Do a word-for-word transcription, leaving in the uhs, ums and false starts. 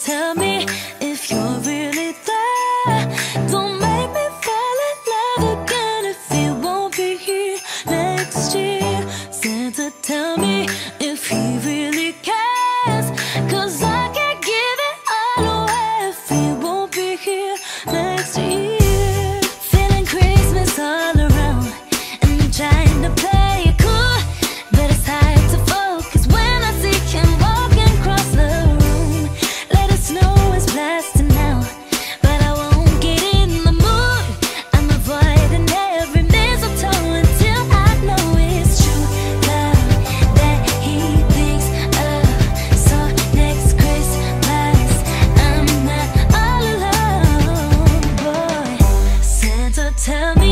tell me if you're really there. Don't make me fall in love again if he won't be here next year. Santa, tell me if he really cares, 'cause I can't give it all away if he won't be here next year. Feeling Christmas all around, and I'm trying to play it cool, but it's hard to focus when I see him walking across the room. Let it snow is blasting now, but I won't get in the mood. I'm avoiding every mistletoe until I know it's true love that he thinks of. So next Christmas I'm not all alone, boy. Santa, tell me